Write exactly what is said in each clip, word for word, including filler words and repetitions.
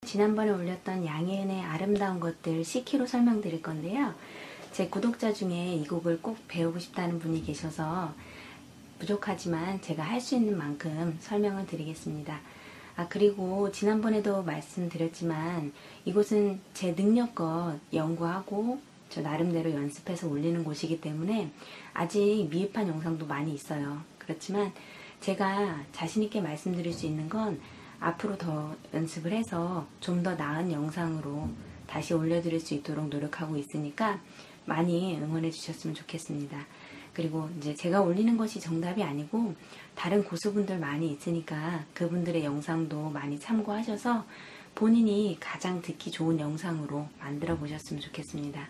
지난번에 올렸던 양희은의 아름다운 것들 C키로 설명드릴 건데요. 제 구독자 중에 이 곡을 꼭 배우고 싶다는 분이 계셔서 부족하지만 제가 할 수 있는 만큼 설명을 드리겠습니다. 아 그리고 지난번에도 말씀드렸지만 이곳은 제 능력껏 연구하고 저 나름대로 연습해서 올리는 곳이기 때문에 아직 미흡한 영상도 많이 있어요. 그렇지만 제가 자신있게 말씀드릴 수 있는 건 앞으로 더 연습을 해서 좀 더 나은 영상으로 다시 올려드릴 수 있도록 노력하고 있으니까 많이 응원해 주셨으면 좋겠습니다. 그리고 이제 제가 올리는 것이 정답이 아니고 다른 고수분들 많이 있으니까 그분들의 영상도 많이 참고하셔서 본인이 가장 듣기 좋은 영상으로 만들어 보셨으면 좋겠습니다.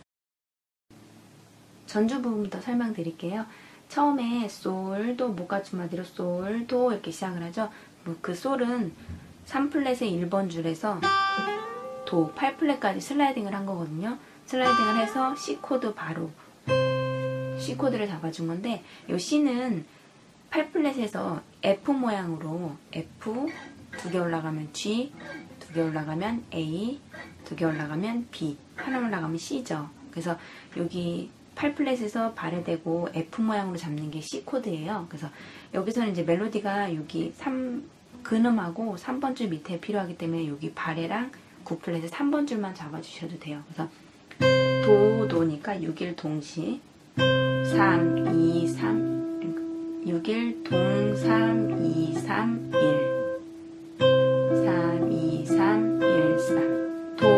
전주 부분부터 설명드릴게요. 처음에 솔, 도, 모카주마디로 솔, 도 이렇게 시작을 하죠. 뭐 그 솔은 삼 플랫의 일 번 줄에서 도, 팔 플랫까지 슬라이딩을 한 거거든요. 슬라이딩을 해서 C 코드 바로 C 코드를 잡아준 건데 이 C는 팔 플랫에서 F 모양으로 F 두 개 올라가면 G, 두 개 올라가면 A, 두 개 올라가면 B, 하나 올라가면 C죠. 그래서 여기 팔 플랫에서 바레되고 F 모양으로 잡는 게 C 코드예요. 그래서 여기서는 이제 멜로디가 여기 삼 근음하고 삼 번 줄 밑에 필요하기 때문에 여기 바레랑 구 플랫에 삼 번 줄만 잡아주셔도 돼요. 그래서 도, 도니까 육 일 동시 삼, 이, 삼 육 일 동, 삼, 이, 삼, 일 삼, 이, 삼, 일, 삼 도,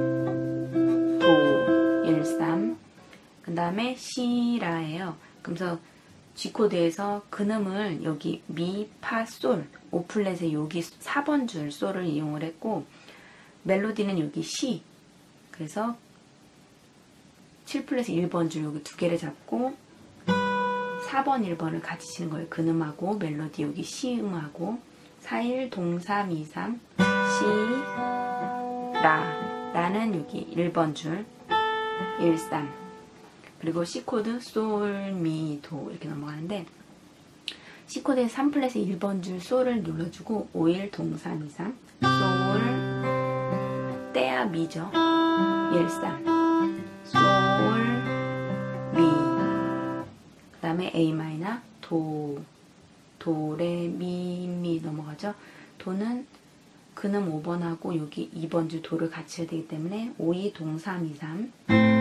도, 일, 삼 그 다음에 시라예요. 그래서 G 코드에서 근음을 여기 미, 파, 솔 오 플랫에 여기 사 번 줄 솔을 이용을 했고 멜로디는 여기 시 그래서 칠 플랫에 일 번 줄 여기 두 개를 잡고 사 번, 일 번을 같이 치는 거예요. 근음하고 멜로디 여기 시음하고 사, 일, 동, 삼, 이, 삼 시, 라 라는 여기 일 번 줄 일, 삼 그리고 C 코드 솔, 미, 도 이렇게 넘어가는데 C 코드에 삼 플랫에 일 번 줄 솔을 눌러주고 오, 일, 동, 삼, 이, 삼 솔 때야 미죠. 일, 삼 솔, 미 그 다음에 A 마이너 도, 도, 레, 미, 미 넘어가죠. 도는 근음 오 번하고 여기 이 번 줄 도를 같이 해야 되기 때문에 오, 이, 동, 삼, 이, 삼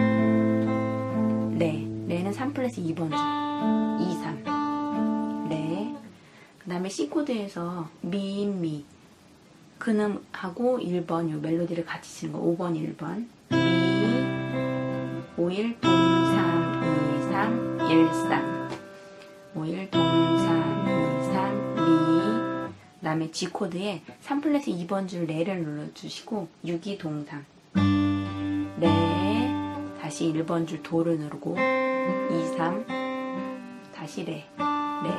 레, 레는 삼 플랫에 이 번 줄 이, 삼 레 그 다음에 C 코드에서 미, 미 근음하고 일 번 요 멜로디를 같이 치는 거 오 번, 일 번 미, 오, 일, 동, 삼, 이, 삼, 일, 삼 오, 일, 동, 삼, 이, 삼, 미 그 다음에 G 코드에 삼 플랫에 이 번 줄 레를 눌러주시고 육, 이, 동, 삼 레 다시 일 번 줄 도를 누르고 이, 삼 다시 레 레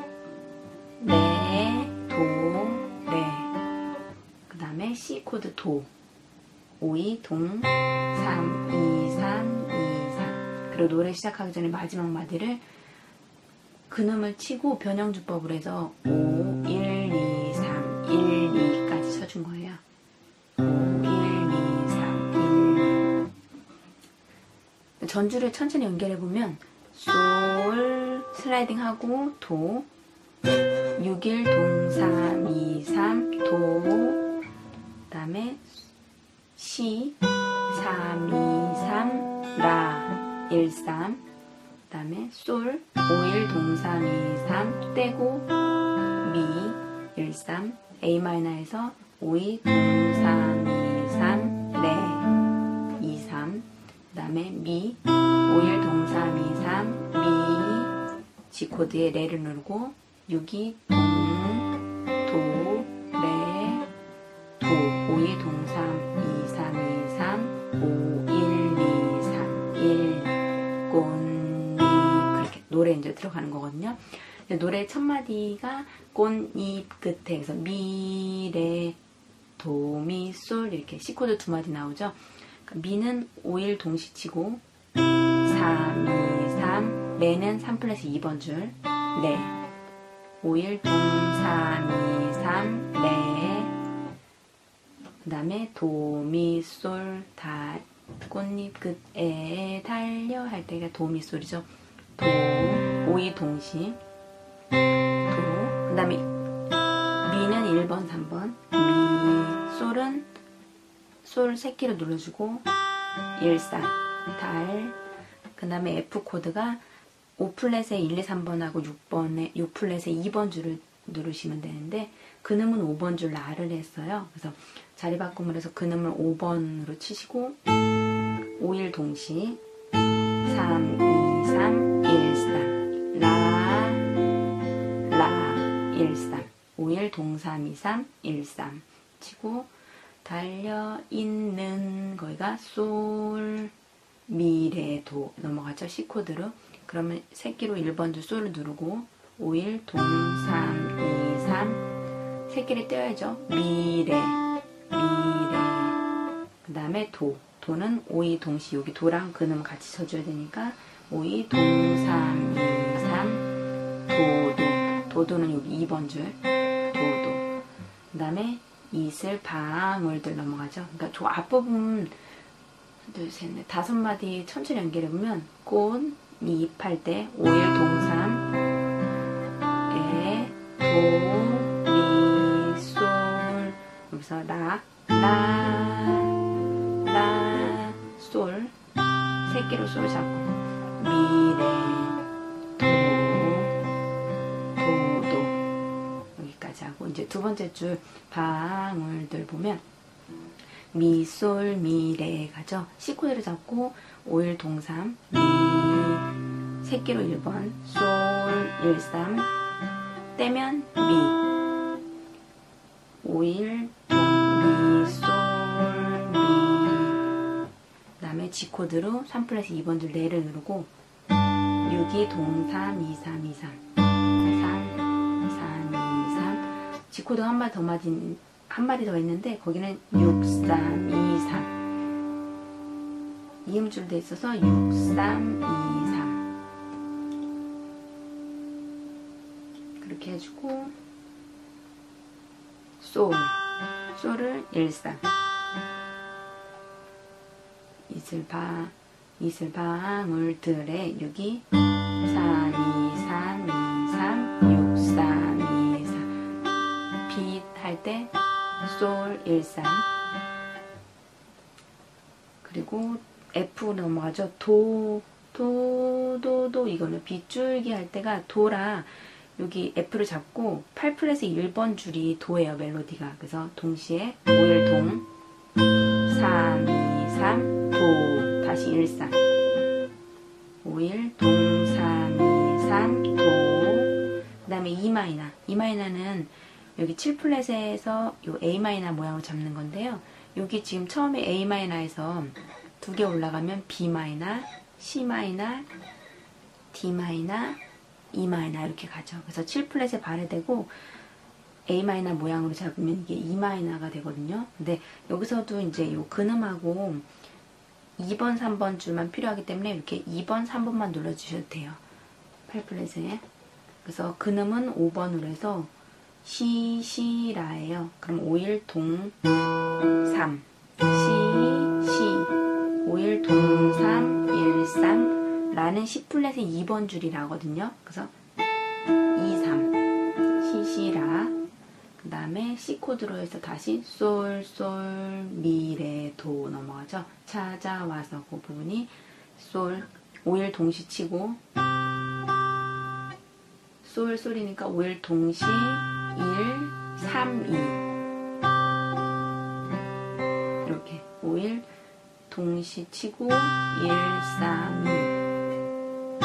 레, 도, 레 그 다음에 C 코드 도 오, 이, 동, 삼, 이, 삼, 이, 삼 그리고 노래 시작하기 전에 마지막 마디를 근음을 치고 변형주법을 해서 오, 일, 이, 삼, 일, 이까지 쳐준 거예요. 오, 일, 이, 삼, 일 전주를 천천히 연결해보면 솔 슬라이딩하고 도 육, 일, 동, 삼, 이, 삼 도 그 다음에 시 삼, 이, 삼 라 일, 삼 그 다음에 솔 오, 일, 동, 삼, 이, 삼 떼고 미 일, 삼 A 마이너에서 오, 이, 동, 삼, 이, 삼 레 이, 삼 그 다음에 미 오, 일, 동, 삼, 이, 삼 미 G 코드에 레를 누르고 육, 이, 동, 도, 레, 도 오, 이, 동, 삼, 이, 삼, 이, 삼 오, 일, 이, 삼, 일 꽃잎 그렇게 노래 이제 들어가는 거거든요. 노래 첫 마디가 꽃잎 끝에 그래서 미, 레, 도, 미, 솔 이렇게 C 코드 두 마디 나오죠. 미는 오, 일 동시 치고 삼, 이, 삼 레는 삼 플랫에 이 번 줄 레 오, 일, 동, 삼, 이, 삼 레 그 그 다음에 도, 미, 솔, 다, 꽃잎 끝에 달려 할 때가 도, 미, 솔이죠. 도, 오이 동시, 도, 그 다음에 미는 일 번, 삼 번, 미, 솔은 솔 새끼로 눌러주고 일, 삼, 달, 그 다음에 F 코드가 오 플랫에 일, 이, 삼 번하고 육 번에 육 플랫에 이 번 줄을 누르시면 되는데 근음은 오 번 줄 라를 했어요. 그래서 자리 바꿈을 해서 근음을 오 번으로 치시고 오, 일 동시 삼, 이, 삼, 일, 삼 라, 라, 일, 삼 오, 일 동, 삼, 이, 삼, 일, 삼 치고 달려있는 거기가 솔, 미, 레, 도 넘어가죠. C 코드로. 그러면 새끼로 일 번 줄 솔을 누르고 오, 일 동, 삼, 이, 삼 새끼를 떼어야죠. 미, 레, 미, 레 그 다음에 도. 도는 오, 이 동시 여기 도랑 근음 같이 쳐줘야 되니까 오, 이 동, 삼, 이, 삼 도, 도. 도도는 여기 이 번 줄 도도. 그 다음에 이슬, 방울들 넘어가죠. 그러니까 도 앞부분 둘, 셋, 넷, 다섯 마디 천천히 연결해보면 꽃, 잎 할 때 오, 일 동, 삼 에, 도, 미, 솔 여기서 라, 라, 라, 솔 새끼로 솔 잡고 미, 레, 도, 도, 도 여기까지 하고 이제 두 번째 줄 방울들 보면 미, 솔, 미, 레 가죠. C 코드를 잡고 오, 일 동, 삼 미 새끼로 일 번 솔, 일, 삼 떼면 미 오, 일 동, 미, 솔, 미 그 다음에 G 코드로 삼 플랫 이 번 줄 레를 누르고 육, 이 동, 삼, 이, 삼, 이, 삼 삼, 삼, 이, 삼 G 코드 한 마디 더 맞은 한 마디 더 있는데 거기는 육, 삼, 이, 삼 이음줄 돼 있어서 육, 삼, 이, 삼 그렇게 해주고 솔 솔을 일, 삼 이슬방 이슬방울들의 육, 이 삼, 이, 삼, 이, 삼 육, 삼, 이, 삼 빛 할 때 솔, 일, 삼 그리고 F 넘어가죠. 도, 도, 도, 도 이거는 빗줄기 할 때가 도라 여기 F를 잡고 팔 플랫의 일 번 줄이 도예요. 멜로디가. 그래서 동시에 오, 일 동, 삼, 이, 삼, 도 다시 일, 삼 오, 일 동, 삼, 이, 삼, 도 그 다음에 E 마이너 E 마이너는 여기 칠 플랫에서 요 A 마이너 모양으로 잡는 건데요. 여기 지금 처음에 A 마이너에서 두 개 올라가면 B 마이너, C 마이너, D 마이너, E 마이너 이렇게 가죠. 그래서 칠 플랫에 발해되고 A 마이너 모양으로 잡으면 이게 E 마이너가 되거든요. 근데 여기서도 이제 요 근음하고 이 번, 삼 번 줄만 필요하기 때문에 이렇게 이 번, 삼 번만 눌러주셔도 돼요. 팔 플랫에. 그래서 근음은 오 번으로 해서 시, 시, 라예요. 그럼 오, 일 동, 삼 시, 시 오, 일 동, 삼, 일, 삼 라는 C 플랫의 이 번 줄이 라거든요. 그래서 이, 삼 시, 시, 라 그 다음에 C 코드로 해서 다시 솔, 솔, 미, 레, 도 넘어가죠. 찾아와서 그 부분이 솔, 오, 일 동시 치고 솔, 솔이니까 오, 일 동시 일, 삼, 이 이렇게 오, 일 동시 치고 일, 삼, 이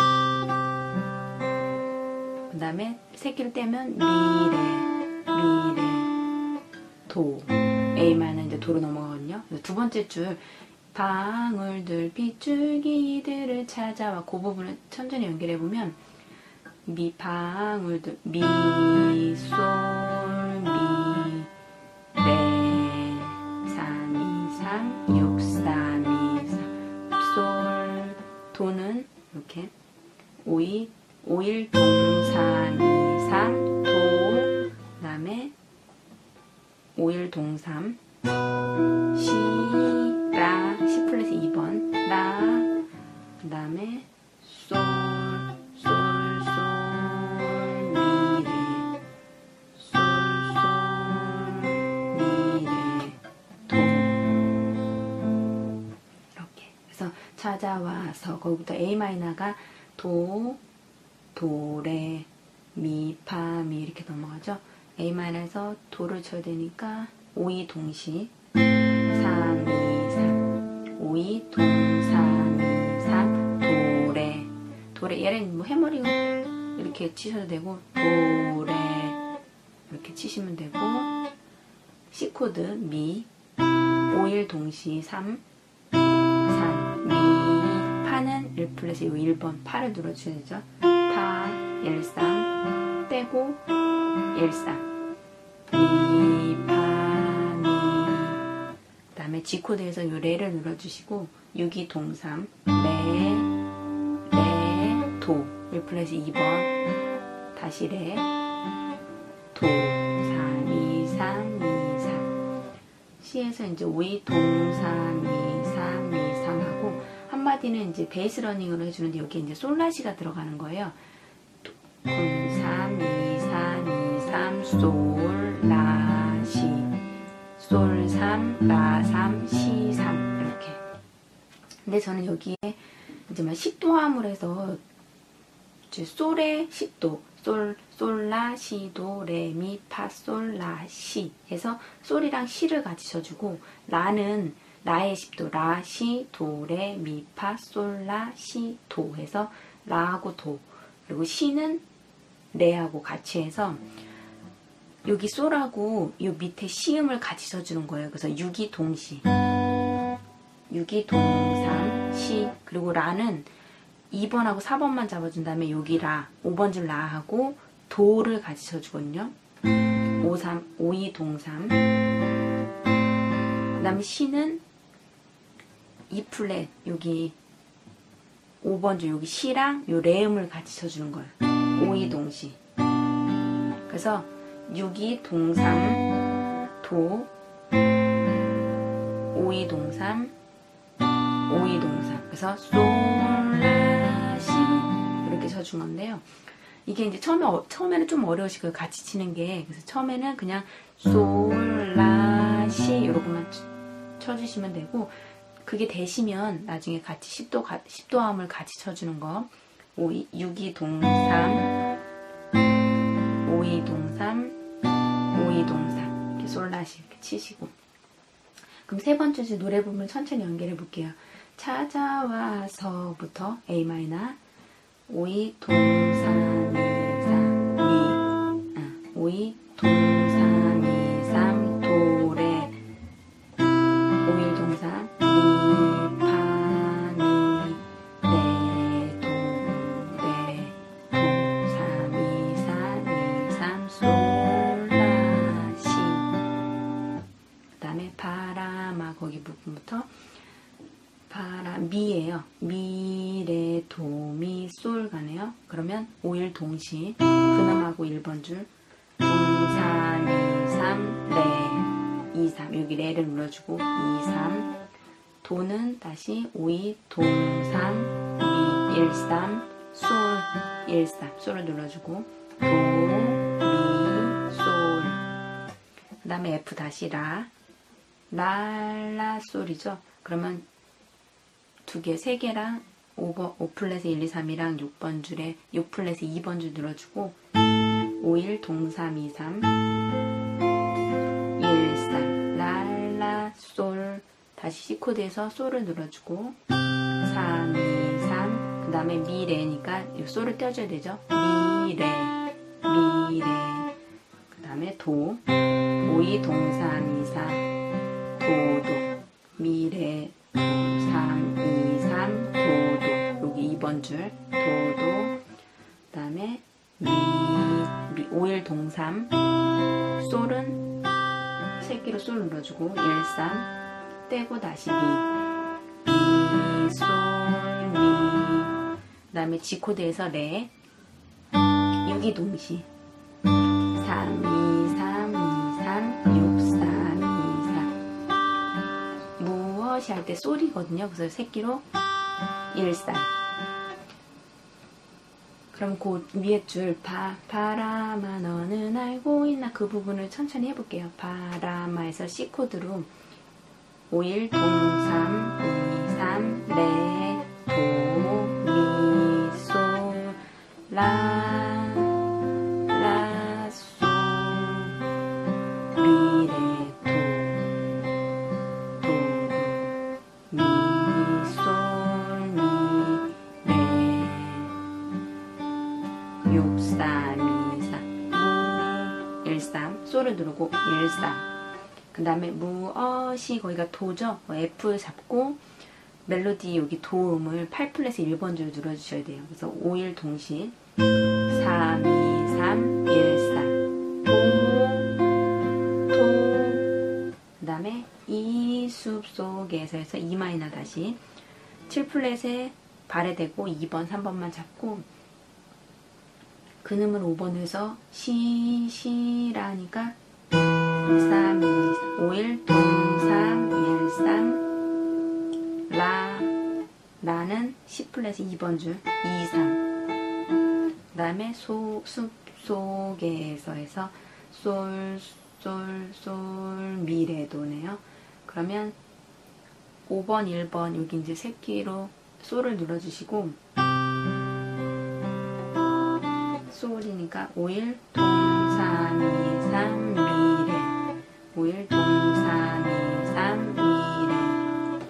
그 다음에 새끼를 떼면 미, 레 미, 레, 도 A만은 이제 도로 넘어가거든요. 두 번째 줄 방울들 빗줄기들을 찾아와 그 부분을 천천히 연결해보면 미, 방울들 미, 솔, 미, 레 삼, 이, 삼, 육, 삼, 이, 삼 솔, 도는 이렇게 오, 이, 오, 일 동, 삼, 이, 삼, 도 그 다음에 오, 일 동, 삼 찾아와서 거기부터 A 마이너가 도, 도, 레, 미, 파, 미 이렇게 넘어가죠. A 마이너에서 도를 쳐야 되니까 오, 이 동시 삼, 이, 삼 오, 이 동, 삼, 이, 삼 도, 레 도, 레 얘는 뭐 해머리고 이렇게 치셔도 되고 도, 레 이렇게 치시면 되고 C 코드 미 오, 일 동시 삼, 삼 미 파는 일 플랫에 요 일 번 파를 눌러주셔야 되죠. 파 일, 삼 떼고 일, 삼 미, 파, 미 그 다음에 G 코드에서 요 레를 눌러주시고 육, 이 동, 삼 레, 레, 도 일 플랫에 이 번 다시 레 도 삼, 이, 삼, 이, 삼 C에서 이제 오, 이 동, 삼, 이, 삼, 이, 삼 하고 한마디는 이제 베이스 러닝으로 해주는데 여기 이제 솔라시가 들어가는 거예요. 동, 삼, 이, 삼, 이, 삼, 솔, 라, 시 솔, 삼, 라, 삼, 시, 삼 이렇게. 근데 저는 여기에 이제 막 십도함을 해서 이제 솔의 십도 솔, 솔, 라, 시, 도, 레, 미, 파, 솔, 라, 시 해서 솔이랑 시를 같이 쳐주고 라는 라의 십도 라, 시, 도, 레, 미, 파, 솔, 라, 시, 도 해서 라하고 도 그리고 시는 레하고 같이 해서 여기 솔하고 이 밑에 시음을 같이 쳐주는 거예요. 그래서 육, 이 동시 육, 이 동, 삼, 시 그리고 라는 이 번하고 사 번만 잡아준 다음에 여기 라, 오 번 줄 라하고 도를 같이 쳐주거든요. 오, 삼, 오, 이 동, 삼 그 다음에 시는 이 플랫 여기 오 번 줄 여기 시랑 요 레음을 같이 쳐주는 거예요. 오, 이 동시 그래서 육, 이 동, 삼 도 오, 이 동, 삼 오, 이 동, 삼 그래서 솔, 라, 시 이렇게 쳐준 건데요. 이게 이제 처음에, 어, 처음에는 좀 어려우실 거예요. 같이 치는 게. 그래서 처음에는 그냥 솔, 라, 시 이렇게만 쳐주시면 되고 그게 되시면 나중에 같이 십도, 십도함을 같이 쳐주는 거 오, 이, 육, 이 동, 삼 오, 이 동, 삼 오, 이 동, 삼 이렇게 솔, 라, 시 이렇게 치시고 그럼 세 번째 주 노래 부분 천천히 연결해 볼게요. 찾아와서부터 A 마이너 오, 이 동, 삼, 이, 삼 미 아, 오, 이 동, 삼, 이, 삼 도, 레 오, 일 동, 삼 미, 파, 미 레, 도, 레 도, 삼, 이, 삼, 이, 삼 솔, 라, 시 그 다음에 바라마 거기 부분부터 파라 미예요. 미, 레, 도, 미, 솔 가네요. 그러면 오, 일 동시 근음하고 일 번 줄 동, 삼, 이, 삼, 레, 이, 삼 여기 레를 눌러주고 이, 삼 도는 다시 오, 이 동, 삼, 미, 일, 삼 솔, 일, 삼 솔을 눌러주고 도, 미, 솔 그 다음에 F 다시 라, 라, 라, 솔이죠. 그러면 두 개, 세 개랑 오 플랫에 일, 이, 삼이랑 육 번 줄에 육 플랫에 이 번 줄 눌러주고 오, 일 동, 삼, 이, 삼 일, 삼 라, 라, 솔 다시 C 코드에서 솔을 눌러주고 삼, 이, 삼 그 다음에 미, 레니까 이 솔을 떼어줘야 되죠. 미, 레, 미, 레 그 다음에 도 오, 이 동, 삼, 이, 삼 도, 도 미, 레 삼, 이, 삼, 도, 도 여기 이 번 줄 도, 도 그 다음에 미, 미 오, 일 동, 삼 솔은 새끼로 솔 눌러주고 일, 삼 떼고 다시 미, 미, 솔, 미 그 다음에 G 코드에서 레 육, 이 동시 삼, 이, 삼, 이, 삼, 육, 삼, 이, 삼 무엇이 할 때 솔이거든요. 그래서 새끼로 일, 삼 그럼 그 위에 줄 바, 바람아 너는 알고 있나 그 부분을 천천히 해볼게요. 바람아에서 C 코드로 오, 일 동, 삼, 이, 삼, 레 도, 미, 솔, 라, 라, 솔, 미, 레, 도, 도, 미, 솔, 미, 레, 육, 사, 미, 사, 무, 일, 삼, 솔을 누르고 일, 삼. 그 다음에 무엇이 거기가 도죠? F 잡고 멜로디 여기 도음을 팔 플랫에 일 번 줄 눌러주셔야 돼요. 그래서 오, 일 동시 삼, 이, 삼, 일, 삼 도, 도. 그 다음에 이 숲 속에서 해서 E 마이너 다시 칠 플랫에 발에 대고 이 번, 삼 번만 잡고 근음을 오 번 해서 시, 시라니까 삼, 이, 오, 일, 동, 삼, 일, 삼, 라, 라는 십 플랫에 이 번 줄, 이, 삼. 그 다음에 소, 숲 속에서 해서 솔, 솔, 솔, 미, 레, 도네요. 그러면 오 번, 일 번, 여기 이제 새끼로 솔을 눌러주시고, 솔이니까 오, 일, 동, 삼, 이, 삼, 미, 레. 오, 일, 동, 삼, 이, 삼, 미,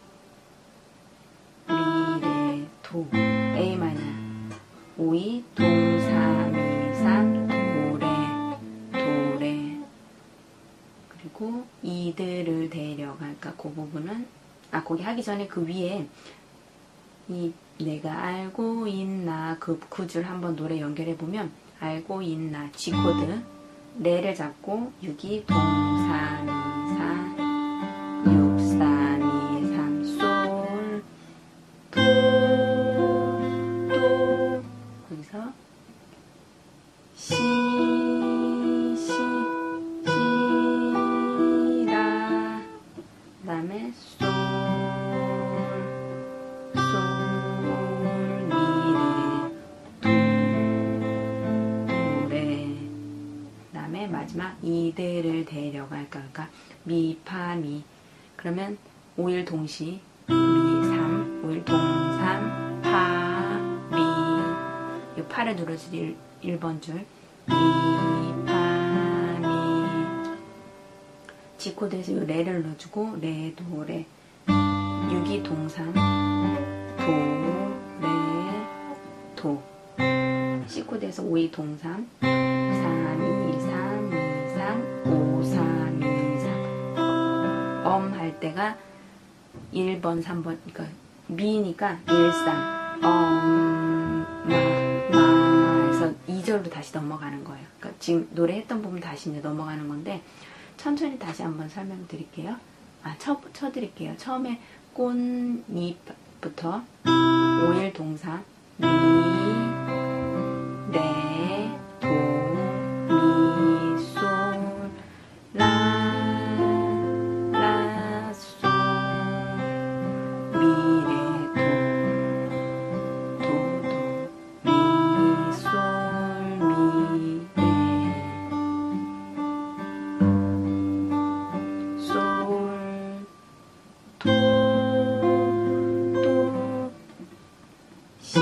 레. 미, 레, 도. A 마이너. 오, 이, 동, 삼, 이, 삼, 도, 레, 도, 레. 그리고 이들을 데려갈까? 그 부분은, 아, 거기 하기 전에 그 위에 이 내가 알고 있나 그 그 줄 한번 노래 연결해보면 알고 있나 G 코드 레를 잡고 육, 이, 동, 삼, 이, 사, 육, 삼, 이, 삼, 솔, 도, 도, 거기서 시, 시, 시라, 그 다음에 솔, 솔, 미, 레, 도, 레. 마지막 이들을 데려갈까 그러니까 미, 파, 미. 그러면 오, 일 동시 미, 삼, 오, 일 동, 삼, 파, 미. 이 파를 눌러주기 일 번 줄 미, 파, 미. G 코드에서 이 레를 넣어주고 레, 도, 레. 육, 이, 동, 삼, 도, 레, 도. C 코드에서 오, 이, 동, 삼, 삼, 이, 삼, 오, 삼, 이, 삼. 엄 할 때가 일 번, 삼 번, 그러니까 미니까 일, 삼. 엄, 마, 마. 해서 이 절로 다시 넘어가는 거예요. 그러니까 지금 노래했던 부분 다시 이제 넘어가는 건데 천천히 다시 한번 설명드릴게요. 아, 쳐, 쳐드릴게요. 처음에 꽃잎부터 오, 일 동사 미, 레, 도, 미, 솔, 라, 라, 솔, 미, 레, 도, 도, 도, 미, 솔, 미, 레, 솔, 도, 도, 시,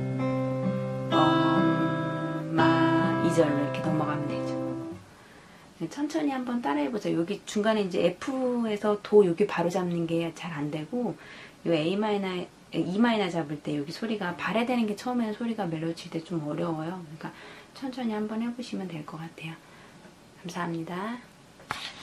이 절로 이렇게 넘어가면 되죠. 천천히 한번 따라해보자. 여기 중간에 이제 F에서 도 여기 바로 잡는 게 잘 안 되고, 요 A 마이너, E 마이너 잡을 때 여기 소리가 발해되는 게 처음에는 소리가 멜로디 칠 때 좀 어려워요. 그러니까 천천히 한번 해보시면 될 것 같아요. 감사합니다.